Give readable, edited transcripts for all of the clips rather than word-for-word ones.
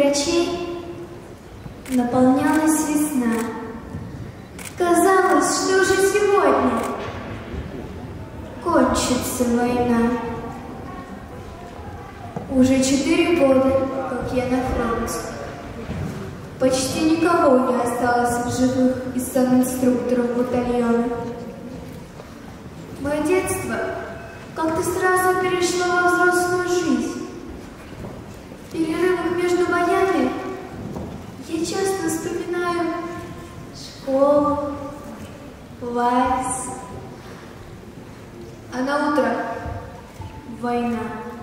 врачей наполнялась весна. Казалось, что уже сегодня кончится война. Уже 4 года, как я на фронте. Почти никого не осталось в живых из санинструкторов батальона. Мое детство как-то сразу перешло во взрослую жизнь. В перерывах между боями я часто вспоминаю школу, вальс. А на утро война.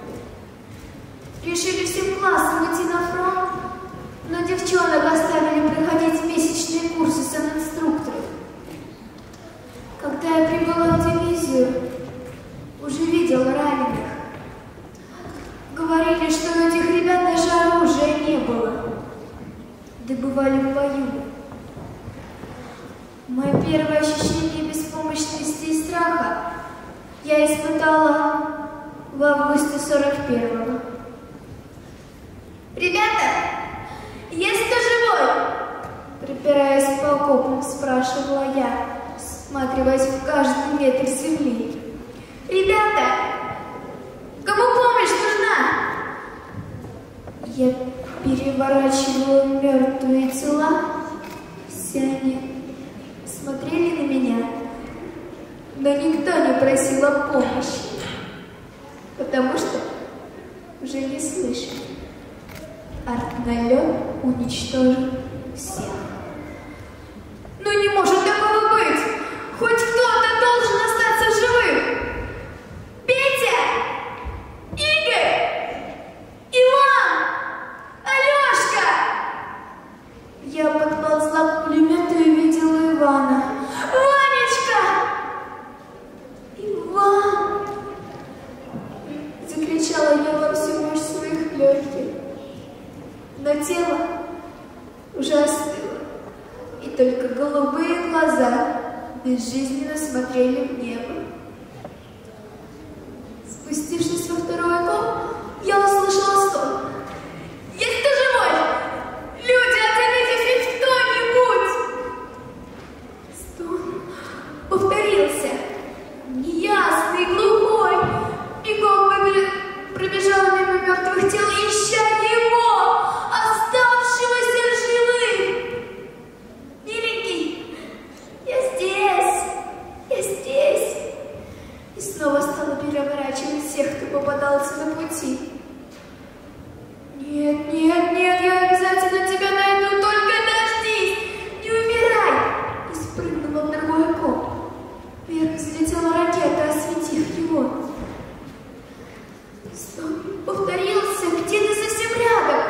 Решили всем классом идти на фронт, но девчонок оставили проходить месячные курсы санинструкторов. Когда я прибыла в дивизию, уже видела раненых. Говорили, что у этих ребят даже оружия не было. Добывали в бою. Мое первое ощущение беспомощности и страха я испытала в августе 41-го. «Ребята, есть кто живой?» Припираясь по окопам, спрашивала я, всматриваясь в каждый метр земли. «Ребята, кому помощь нужна?» Я переворачивала мертвые тела. Все они смотрели на меня, но никто не просил о помощи, потому что уже не слышали. Артналет уничтожил всех. Но не может такого быть! Хоть кто-то должен остаться живым! Петя! Игорь! Иван! Алешка! Я подползла к пулемету и видела Ивана. Ванечка! Иван! Закричала я во всю мощь своих легких. Но тело уже остыло, и только голубые глаза безжизненно смотрели в небо. Спустившись во второй окоп, я услышала стон. «Есть кто живой? Люди, отзовитесь хоть кто-нибудь!» Стон повторился, неясный, глухой. Бегом пробежала мимо мертвых тел, ища его, оставшегося живым. «Миленький, я здесь!» И снова стала переворачивать всех, кто попадался на пути. «Нет, нет, нет, я обязательно тебя найду, только дождись! Не умирай!» И спрыгнула в другой окоп. Вверх взлетела ракета, осветив его. Стон повторился где-то совсем рядом.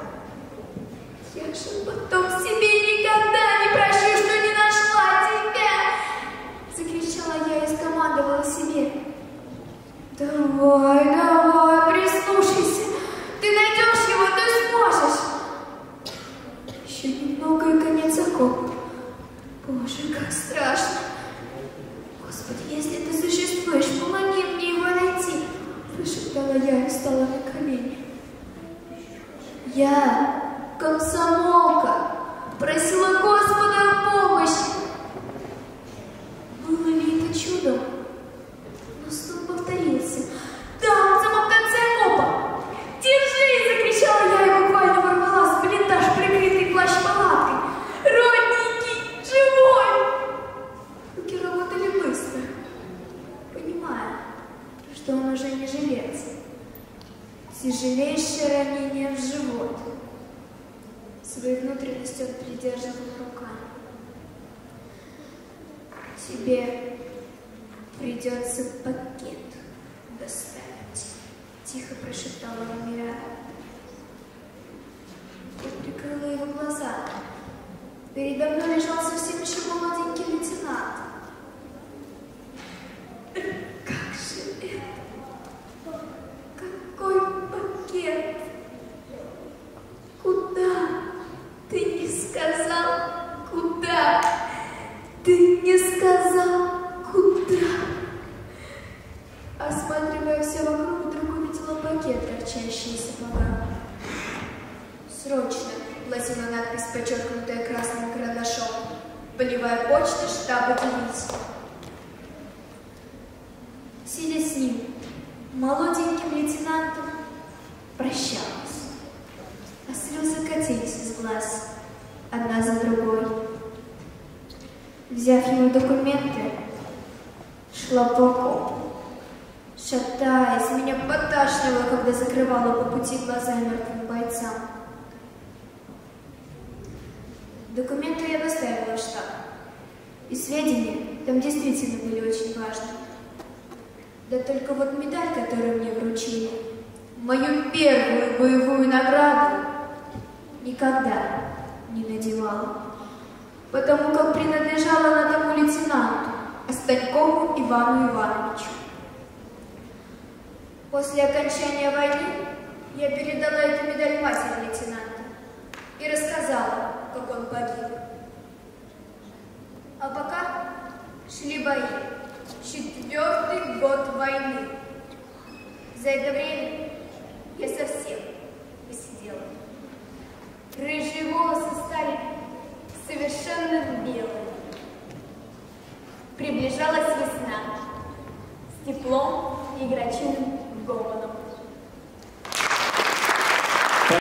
Я же потом себе никогда не прощу, что не нашла тебя! Закричала я и скомандовала себе. Давай, давай, прислушайся. Ты найдешь его, ты сможешь. Еще немного и конец окопа. Боже, как страшно. Господи, если ты существуешь, помоги мне его найти. Прошептала я и встала на колени. Я, комсомолка, просила Господа о помощи. Было ли это чудом? Но стон повторился. Там, в самом конце окопа! «Держи!» — закричала я и буквально ворвалась в блиндаж, прикрытый плащ-палаткой. «Родненький! Живой!» Руки работали быстро, понимая, что он уже не жилец. Тяжелейшее ранение в живот. Свои внутренности он придерживал руками. «Тебе придется пакет доставить», — тихо прошептала Амира. Я прикрыла его глаза. Передо мной лежал совсем еще молоденький лейтенант. Как же это? Какой пакет? Куда? Ты не сказал, куда? Ты не сказал, куда? Осматривая все вокруг, вдруг увидела пакет, торчащий из сапога. Срочно. штаба дивизии. Сидя с ним, молоденьким лейтенантом, прощалась, а слезы катились из глаз, одна за другой. Взяв ему документы, шла полком. Шатаясь, меня поташнивало, когда закрывала по пути глаза мертвым бойцам. Документы я доставила в штаб, и сведения там действительно были очень важны. Да только вот медаль, которую мне вручили, мою первую боевую награду, никогда не надевала, потому как принадлежала она тому лейтенанту, Останькову Ивану Ивановичу. После окончания войны я передала эту медаль матери лейтенанта и рассказала, как он погиб. А пока шли бои. 4-й год войны. За это время я совсем посидела. Рыжие волосы стали совершенно белыми. Приближалась весна с теплом и игрочиным гомоном.